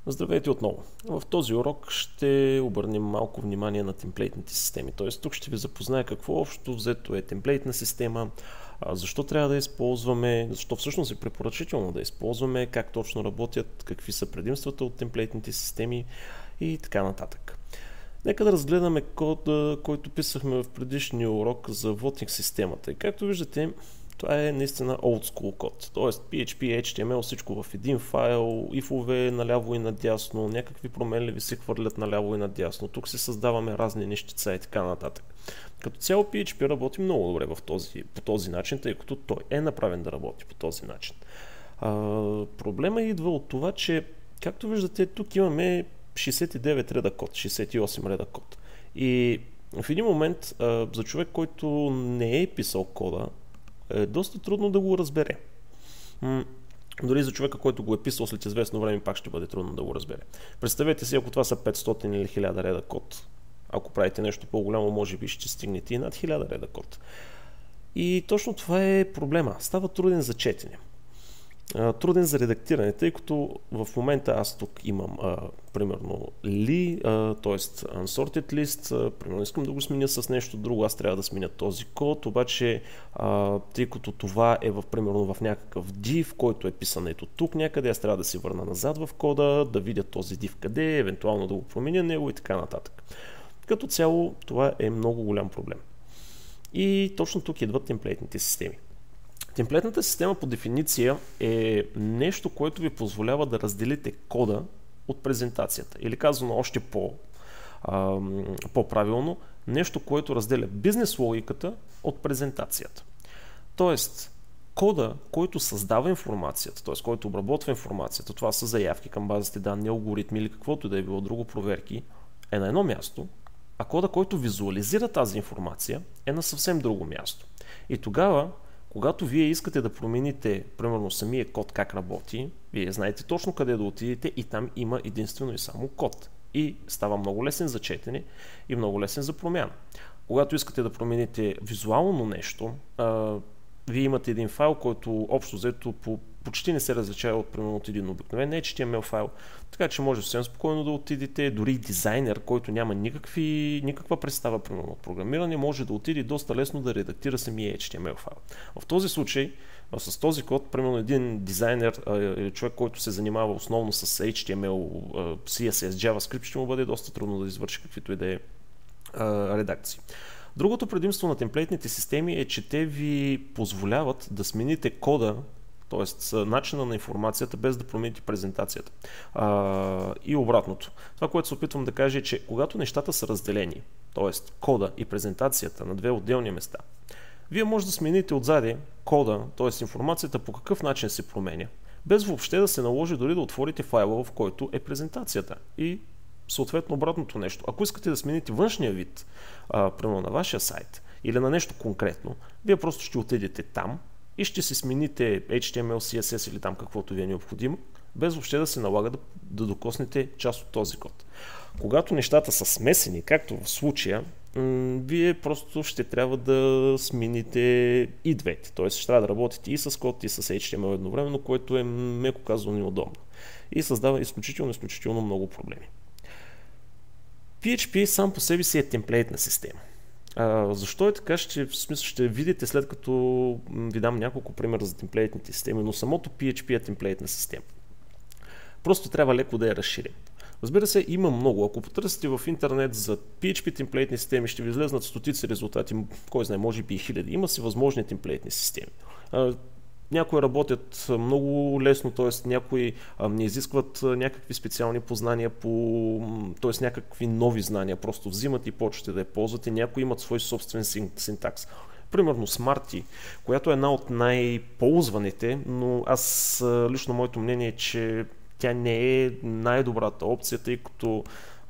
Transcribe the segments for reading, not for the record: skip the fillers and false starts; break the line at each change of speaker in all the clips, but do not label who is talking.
Здравейте отново! В този урок ще обърнем малко внимание на темплейтните системи. Т.е. тук ще ви запозная какво общо взето е темплейтна система, защо трябва да използваме, защо всъщност е препоръчително да използваме, как точно работят, какви са предимствата от темплейтните системи и така нататък. Нека да разгледаме кода, който писахме в предишния урок за voting системата. И както виждате, това е наистина old school код. Тоест PHP, HTML, всичко в един файл, ифове наляво и надясно, някакви променливи се хвърлят наляво и надясно. Тук си създаваме разни нещица и така нататък. Като цяло PHP работи много добре по този начин, тъй като той е направен да работи по този начин. Проблема идва от това, че както виждате, тук имаме 69 реда код, 68 реда код. И в един момент за човек, който не е писал кода, е доста трудно да го разбере. Дори за човека, който го е писал след известно време, пак ще бъде трудно да го разбере. Представете си, ако това са 500 или 1000 реда код. Ако правите нещо по-голямо, може би ще стигнете и над 1000 реда код. И точно това е проблема. Става труден за четене. Труден за редактиране, тъй като в момента аз тук имам примерно т.е. unsorted list, примерно искам да го сменя с нещо друго, аз трябва да сменя този код, обаче тъй като това е примерно в някакъв div, който е писан ето тук някъде, аз трябва да се върна назад в кода, да видя този div къде е, евентуално да го променя него и така нататък. Като цяло това е много голям проблем. И точно тук идват темплейтните системи. Темплейтната система по дефиниция е нещо, което ви позволява да разделите кода от презентацията. Или казано още по-правилно, нещо, което разделя бизнес логиката от презентацията. Тоест, кода, който създава информацията, т.е. който обработва информацията, това са заявки към базите данни, алгоритми или каквото да е било друго проверки, е на едно място, а кода, който визуализира тази информация, е на съвсем друго място. И тогава, когато вие искате да промените, примерно, самия код как работи, вие знаете точно къде да отидете и там има единствено и само код. И става много лесен за четене и много лесен за промяна. Когато искате да промените визуално нещо, вие имате един файл, който общо взето почти не се различава от, примерно, от един обикновен HTML файл, така че може съвсем спокойно да отидете, дори дизайнер, който няма никаква представа, примерно, от програмиране, може да отиде доста лесно да редактира самия HTML файл. В този случай, с този код, примерно един дизайнер или човек, който се занимава основно с HTML, CSS, JavaScript, ще му бъде доста трудно да извърши каквито и да е редакции. Другото предимство на темплейтните системи е, че те ви позволяват да смените кода, т.е. начина на информацията, без да промените презентацията. И обратното. Това, което се опитвам да кажа е, че когато нещата са разделени, т.е. кода и презентацията на две отделни места, вие може да смените отзади кода, т.е. информацията по какъв начин се променя, без въобще да се наложи дори да отворите файла, в който е презентацията. И съответно обратното нещо. Ако искате да смените външния вид, примерно на вашия сайт или на нещо конкретно, вие просто ще отидете там и ще си смените HTML, CSS или там каквото ви е необходимо, без въобще да се налага да докоснете част от този код. Когато нещата са смесени, както в случая, вие просто ще трябва да смените и двете. Т.е. ще трябва да работите и с код, и с HTML едновременно, което е меко казано неудобно. И създава изключително много проблеми. PHP сам по себе си е темплейтна система. Защо е така, ще видите след като ви дам няколко примера за темплейтните системи, но самото PHP е темплейтна система. Просто трябва леко да я разширим. Разбира се, има много. Ако потърсите в интернет за PHP темплейтни системи, ще ви излезнат стотици резултати, кой знае, може би и хиляди. Има си възможни темплейтни системи. Някои работят много лесно, т.е. някои не изискват някакви специални познания, т.е. някакви нови знания, просто взимат и почвате да я ползвате. Някои имат свой собствен синтакс. Примерно Smarty, която е една от най-ползваните, но аз лично моето мнение е, че тя не е най-добрата опция, тъй като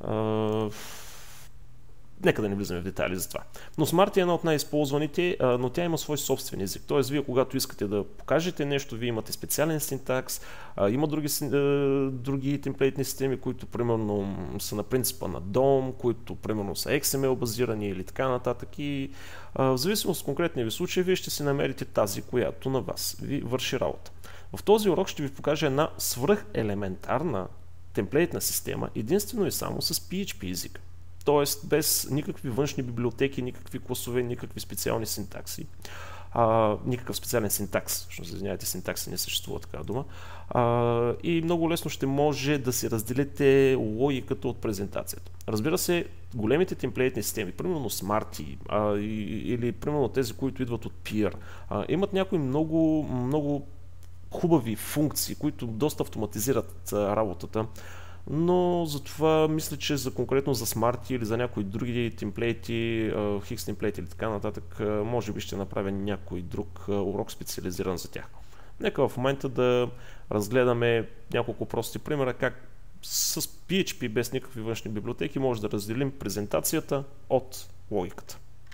нека да не влизаме в детайли за това. Но Smarty е една от най-използваните, но тя има свой собствен език. Тоест, вие когато искате да покажете нещо, вие имате специален синтакс, има други темплейтни системи, които примерно са на принципа на DOM, които примерно са XML базирани или така нататък. И в зависимост от конкретния ви случай, вие ще си намерите тази, която на вас ви върши работа. В този урок ще ви покажа една свръхелементарна темплейтна система единствено и само с PHP език. Тоест без никакви външни библиотеки, никакви класове, никакви специални синтакси. Никакъв специален синтакс, всъщност, извинявайте, синтакси не съществува такава дума. И много лесно ще може да си разделите логиката от презентацията. Разбира се, големите темплейтни системи, примерно Smarty или примерно тези, които идват от Peer, имат някои много хубави функции, които доста автоматизират работата. Но затова мисля, че конкретно за Smarty или за някои други темплейти, Higgs темплейти или така нататък, може би ще направя някой друг урок специализиран за тях. Нека в момента да разгледаме няколко прости примера, как с PHP без никакви външни библиотеки може да разделим презентацията от логиката.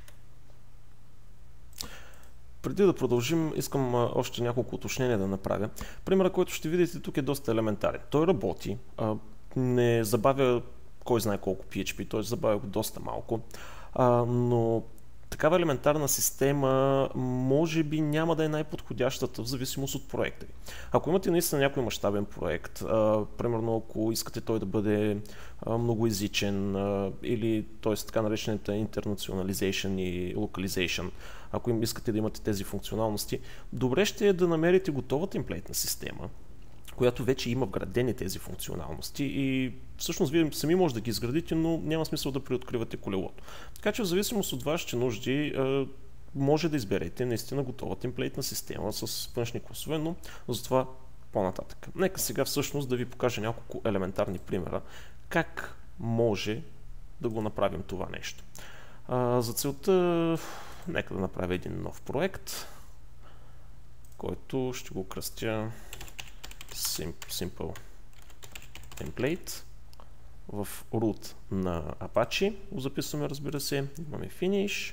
Преди да продължим, искам още няколко уточнения да направя. Примерът, който ще видите тук, е доста елементарен. Той работи, не забавя кой знае колко PHP, т.е. забавя го доста малко, но такава елементарна система може би няма да е най-подходящата в зависимост от проекта ви. Ако имате наистина някой мащабен проект, примерно ако искате той да бъде многоезичен или т.е. така наречената internationalization и localization, ако им искате да имате тези функционалности, добре ще е да намерите готова темплейтна система, която вече има вградени тези функционалности и всъщност вие сами може да ги изградите, но няма смисъл да преоткривате колелото. Така че в зависимост от вашите нужди може да изберете наистина готова темплейтна система с външни класове, но затова по-нататък. Нека сега всъщност да ви покажа няколко елементарни примера как може да го направим това нещо. За целта нека да направя един нов проект, който ще го кръстя Simple Template. В root на Apache го записваме, разбира се. Имаме Finish.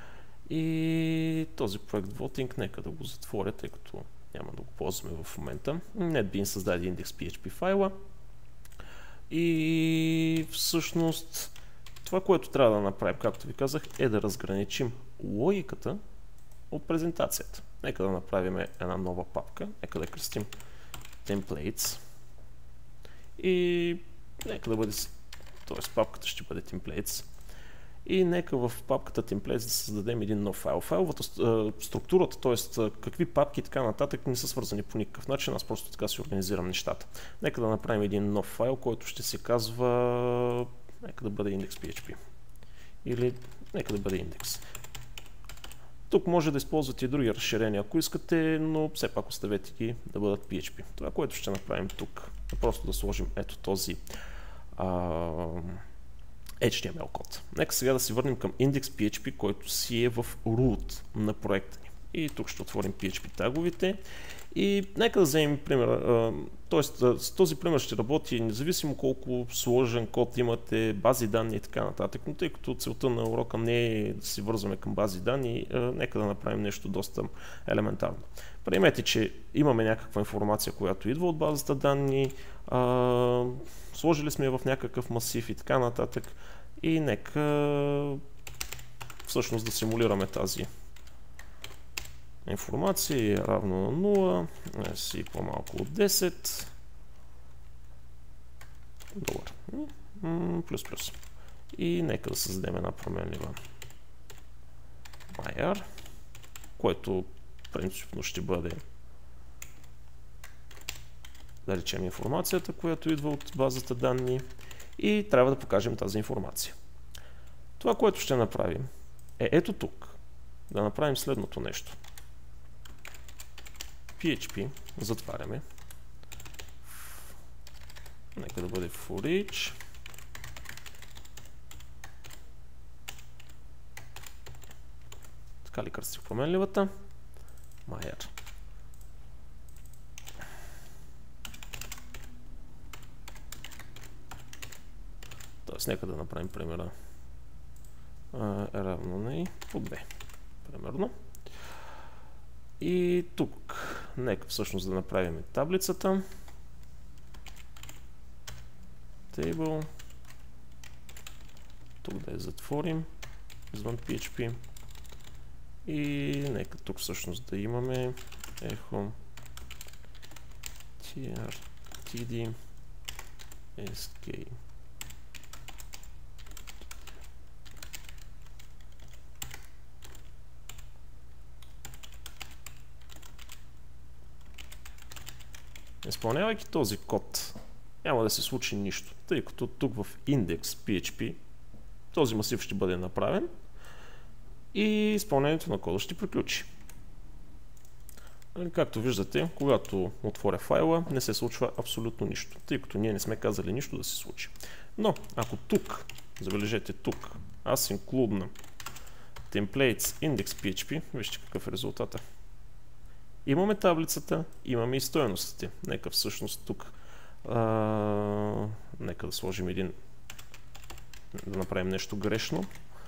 И този проект Voting, нека да го затворя, тъй като няма да го ползваме в момента. NetBeans създаде index.php файла. И всъщност това, което трябва да направим, както ви казах, е да разграничим логиката от презентацията. Нека да направим една нова папка. Нека да кръстим Templates и нека да бъде, т.е. папката ще бъде Templates и нека в папката Templates да създадем един нов файл. Файловата структурата, т.е. какви папки и така нататък не са свързани по никакъв начин, аз просто така си организирам нещата. Нека да направим един нов файл, който ще се казва, нека да бъде index.php или нека да бъде index. Тук може да използвате и други разширения, ако искате, но все пак оставете ги да бъдат PHP. Това, което ще направим тук, е просто да сложим ето този HTML код. Нека сега да се върнем към index.php, който си е в root на проекта ни. И тук ще отворим PHP таговете и нека да вземем пример. С този пример ще работи независимо колко сложен код имате, бази данни и така нататък, но тъй като целта на урока не е да се вързваме към бази данни, нека да направим нещо доста елементарно. Приемете, че имаме някаква информация, която идва от базата данни, сложили сме я в някакъв масив и така нататък и нека всъщност да симулираме тази информация е равно на 0, си по-малко от 10, долар, плюс. И нека да създадем една променлива var, което принципно ще бъде, да речем, информацията, която идва от базата данни и трябва да покажем тази информация. Това, което ще направим е ето тук, да направим следното нещо. PHP, затваряме. Нека да бъде for each. Така ли кръстих променливата? Майер. Тоест, нека да направим примера равно на и по 2. Примерно. И тук, нека всъщност да направим таблицата. Table. Тук да я затворим извън PHP. И нека тук всъщност да имаме echo tr td SK. Изпълнявайки този код, няма да се случи нищо, тъй като тук в index.php този масив ще бъде направен и изпълнението на кода ще приключи. Както виждате, когато отворя файла, не се случва абсолютно нищо, тъй като ние не сме казали нищо да се случи. Но, ако тук, забележете тук, аз include templates index.php, вижте какъв е резултата. Имаме таблицата, имаме и стойностите. Нека всъщност тук, нека да сложим да направим нещо грешно.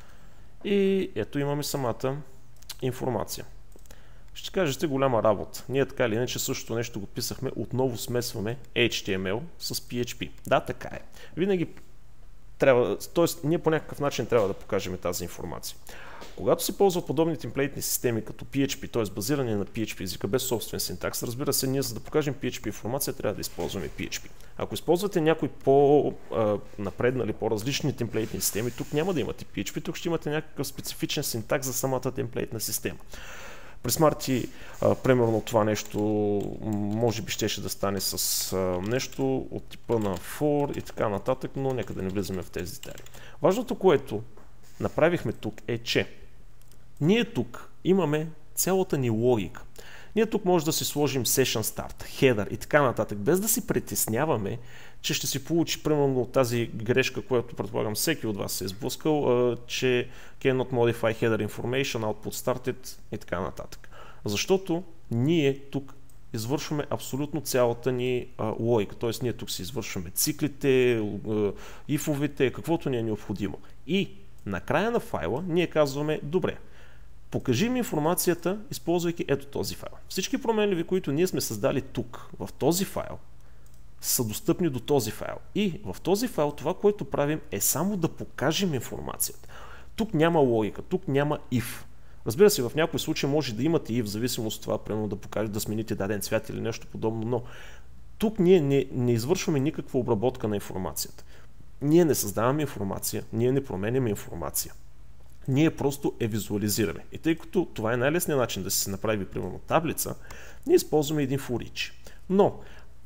И ето имаме самата информация. Ще кажете голяма работа. Ние така или иначе същото нещо го писахме, отново смесваме HTML с PHP. Да, така е. Винаги трябва, т.е. ние по някакъв начин трябва да покажем тази информация. Когато се ползват подобни темплейтни системи като PHP, т.е. базиране на PHP езика без собствен синтакс, разбира се, ние за да покажем PHP информация трябва да използваме PHP. Ако използвате някои по-напреднали, по-различни темплейтни системи, тук няма да имате PHP, тук ще имате някакъв специфичен синтакс за самата темплейтна система. При Smarty, примерно това нещо, може би щеше да стане с нещо от типа на for и така нататък, но нека да не влизаме в тези детайли. Важното, което направихме тук е, че ние тук имаме цялата ни логика. Ние тук може да си сложим session start, header и така нататък, без да се притесняваме, че ще си получи примерно тази грешка, която предполагам всеки от вас се е сблъскал, че cannot modify header information, output started и така нататък. Защото ние тук извършваме абсолютно цялата ни логика, т.е. ние тук си извършваме циклите, ифовете, каквото ни е необходимо. И на края на файла ние казваме, добре, покажи ми информацията, използвайки ето този файл. Всички променливи, които ние сме създали тук, в този файл, са достъпни до този файл. И в този файл това, което правим, е само да покажем информацията. Тук няма логика, тук няма if. Разбира се, в някои случаи може да имате if, в зависимост от това, примерно да покажете да смените даден цвят или нещо подобно, но тук ние не извършваме никаква обработка на информацията. Ние не създаваме информация, ние не променяме информация. Ние просто я визуализираме. И тъй като това е най-лесният начин да се направи, примерно, таблица, ние използваме един for each. Но,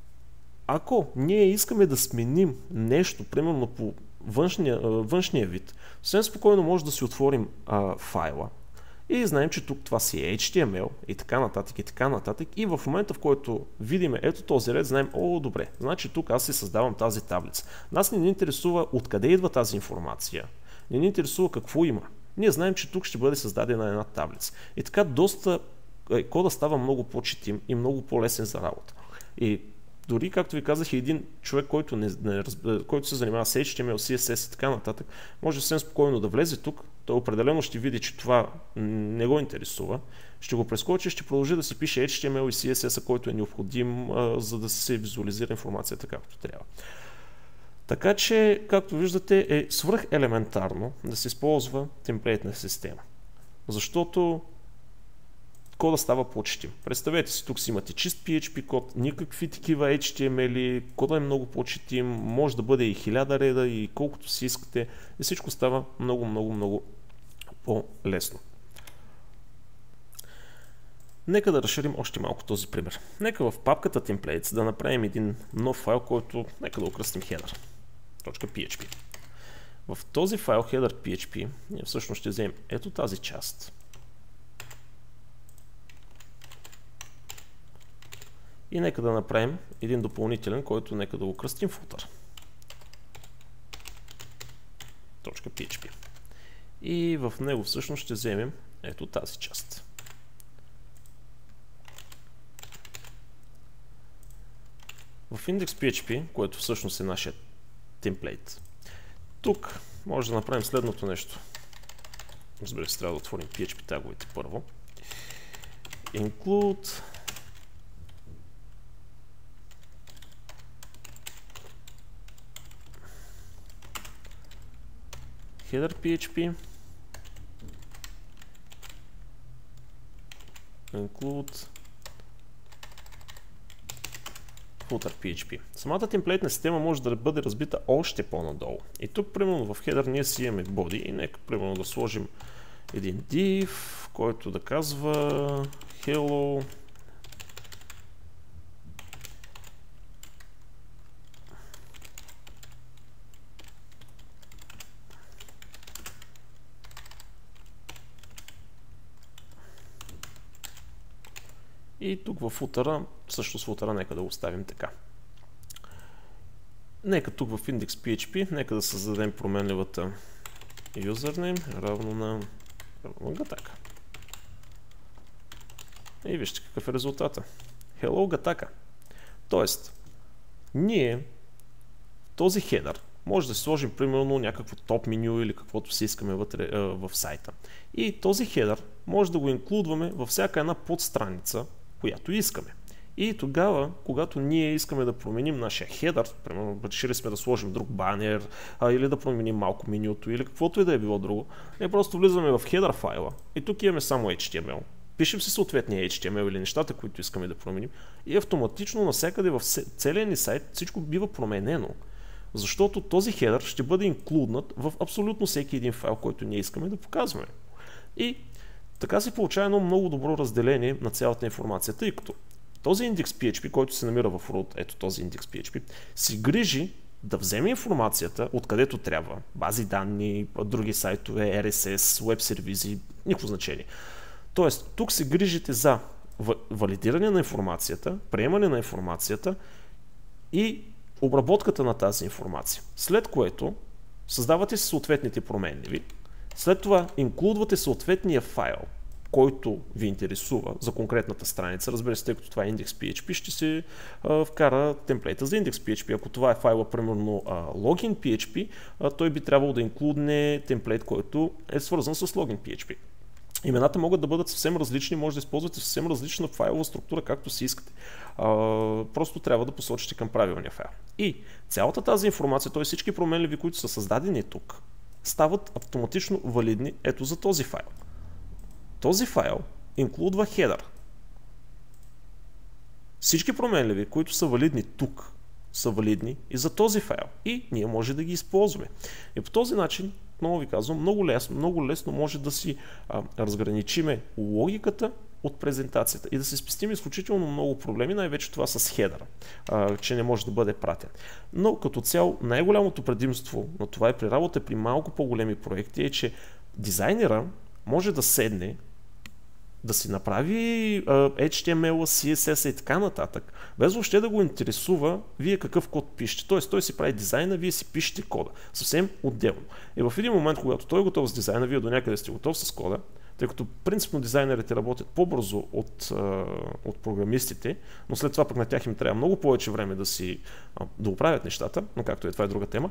ако ние искаме да сменим нещо, примерно по външния вид, съвсем спокойно може да си отворим файла и знаем, че тук това си е HTML и така нататък и така нататък. И в момента, в който видим ето този ред, знаем, добре, значи тук аз си създавам тази таблица. Нас не ни интересува откъде идва тази информация, не ни интересува какво има. Ние знаем, че тук ще бъде създадена една таблица. И така кода става много по-четим и много по-лесен за работа. И дори, както ви казах, един човек, който се занимава с HTML, CSS и така нататък, може съвсем спокойно да влезе тук. Той определено ще види, че това не го интересува. Ще го прескочи, ще продължи да си пише HTML и CSS, който е необходим, за да се визуализира информацията както трябва. Така че, както виждате, е свръхелементарно да се използва темплейтна система. Защото кода става по-четим. Представете си, тук си имате чист PHP код, никакви такива HTML, кода е много по-четим, може да бъде и 1000 реда и колкото си искате, и всичко става много по-лесно. Нека да разширим още малко този пример. Нека в папката Templates да направим един нов файл, който нека да окръстим header.php. В този файл header.php ние всъщност ще вземем ето тази част и нека да направим един допълнителен, който нека да го кръстим footer.php. И в него всъщност ще вземем ето тази част. В index.php, което всъщност е нашия темплейт, тук може да направим следното нещо. Разбира се, трябва да отворим PHP таговете първо. Include header.php, include footer PHP. Самата темплейтна система може да бъде разбита още по-надолу. И тук, примерно, в header ние си имаме body и нека, примерно, да сложим един div, който да казва hello. И тук в футъра, също с футъра, нека да го оставим така. Нека тук в index.php, нека да създадем променливата username равно на Gataka. И вижте какъв е резултата. Hello Gataka. Тоест, ние този хедър може да си сложим примерно някакво топ меню или каквото си искаме вътре в сайта. И този хедър може да го инклюдваме във всяка една подстраница, която искаме. И тогава, когато ние искаме да променим нашия хедър, примерно решили сме да сложим друг банер или да променим малко менюто или каквото и да е било друго, просто влизаме в хедър файла и тук имаме само HTML. Пишем си съответния HTML или нещата, които искаме да променим и автоматично навсякъде в целия ни сайт всичко бива променено. Защото този хедър ще бъде инклюднат в абсолютно всеки един файл, който ние искаме да показваме. И така се получава едно много добро разделение на цялата информация, тъй като този index.php, който се намира в root, ето този index.php, си грижи да вземе информацията откъдето трябва. Бази данни, други сайтове, RSS, веб сервизи, никакво значение. Тоест, тук се грижите за валидиране на информацията, приемане на информацията и обработката на тази информация. След което създавате си съответните променливи, след това инклюдвате съответния файл, който ви интересува за конкретната страница. Разбира се, тъй като това е index.php, ще се вкара темплейта за index.php. Ако това е файла, примерно login.php, той би трябвало да инклюдне темплейт, който е свързан с login.php. Имената могат да бъдат съвсем различни, може да използвате съвсем различна файлова структура, както си искате. Просто трябва да посочите към правилния файл. И цялата тази информация, т.е. всички променливи, които са създадени тук, стават автоматично валидни ето за този файл. Този файл инклюдва хедър. Всички променливи, които са валидни тук, са валидни и за този файл. И ние може да ги използваме. И по този начин, отново ви казвам, много лесно може да си разграничиме логиката от презентацията и да се спестим изключително много проблеми, най-вече това с хедъра, че не може да бъде пратен. Но като цяло най-голямото предимство на това е при работа при малко по-големи проекти е, че дизайнера може да седне, да си направи HTML, CSS и така нататък, без въобще да го интересува вие какъв код пишете. Тоест той си прави дизайна, вие си пишете кода. Съвсем отделно. И в един момент, когато той е готов с дизайна, вие до някъде сте готов с кода, тъй като принципно дизайнерите работят по-бързо от програмистите, но след това пък на тях им трябва много повече време да оправят нещата, но както е, това е друга тема.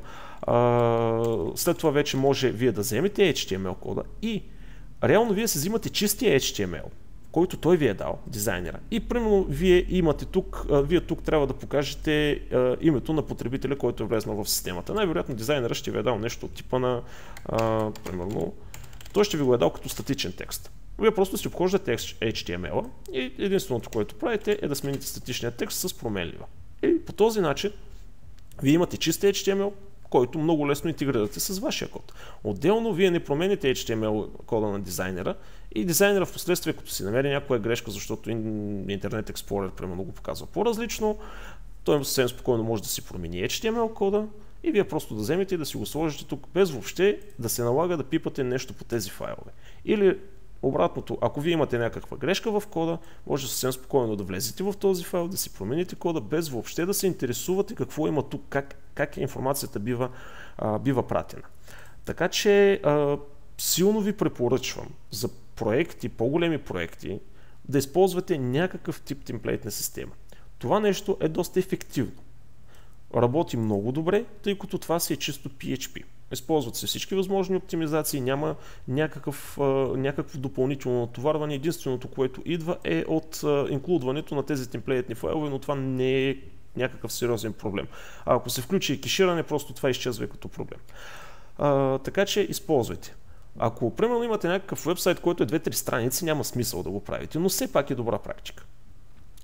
След това вече може вие да вземете HTML кода и реално вие си взимате чистия HTML, който той ви е дал, дизайнера. И примерно вие тук трябва да покажете името на потребителя, който е влезнал в системата. Най-вероятно дизайнера ще ви е дал нещо от типа на, примерно, той ще ви го е дал като статичен текст. Вие просто си обхождате HTML-а и единственото, което правите е да смените статичния текст с променлива. И по този начин вие имате чист HTML, който много лесно интегрирате с вашия код. Отделно вие не промените HTML кода на дизайнера и дизайнера в последствие, като си намери някоя грешка, защото Internet Explorer примерно го показва по-различно, той съвсем спокойно може да си промени HTML кода и вие просто да вземете и да си го сложите тук, без въобще да се налага да пипате нещо по тези файлове. Или обратното, ако вие имате някаква грешка в кода, може съвсем спокойно да влезете в този файл, да си промените кода, без въобще да се интересувате какво има тук, как информацията бива пратена. Така че силно ви препоръчвам за проекти, по-големи проекти, да използвате някакъв тип темплейтна система. Това нещо е доста ефективно. Работи много добре, тъй като това си е чисто PHP. Използват се всички възможни оптимизации, няма някакво допълнително натоварване. Единственото, което идва е от инклюдването на тези темплейтни файлове, но това не е някакъв сериозен проблем. А ако се включи и кеширане, просто това изчезва като проблем. Така че използвайте. Ако примерно имате някакъв вебсайт, който е 2-3 страници, няма смисъл да го правите, но все пак е добра практика.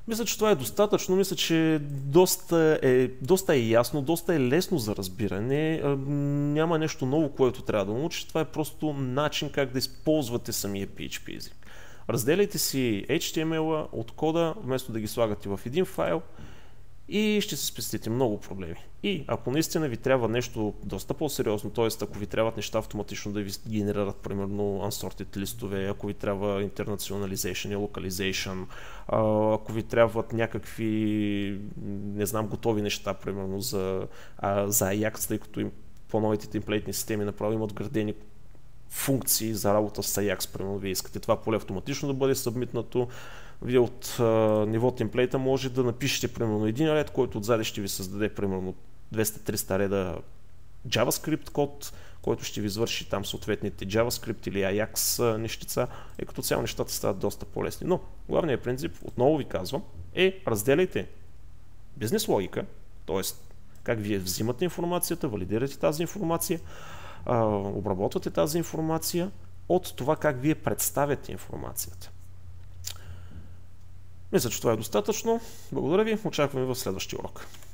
Мисля, че това е достатъчно. Мисля, че доста е ясно, доста е лесно за разбиране. Няма нещо ново, което трябва да научиш. Това е просто начин как да използвате самия PHP език. Разделяйте си HTML-а от кода, вместо да ги слагате в един файл и ще се спестите много проблеми. И ако наистина ви трябва нещо доста по-сериозно, т.е. ако ви трябват неща автоматично да ви генерират, примерно unsorted листове, ако ви трябва internationalization и localization, ако ви трябват някакви, не знам, готови неща, примерно за Ajax, тъй като по-новите темплейтни системи направо имат градени функции за работа с Ajax, примерно вие искате това поле автоматично да бъде събмитнато. Вие от ниво темплейта може да напишете примерно един ред, който отзади ще ви създаде примерно 200-300 реда JavaScript код, който ще ви извърши там съответните JavaScript или Ajax нещица, и като цяло нещата стават доста по-лесни. Но главният принцип, отново ви казвам, е разделяйте бизнес логика, т.е. как вие взимате информацията, валидирате тази информация, обработвате тази информация от това как вие представяте информацията. Мисля, че това е достатъчно. Благодаря ви. Очакваме в следващия урок.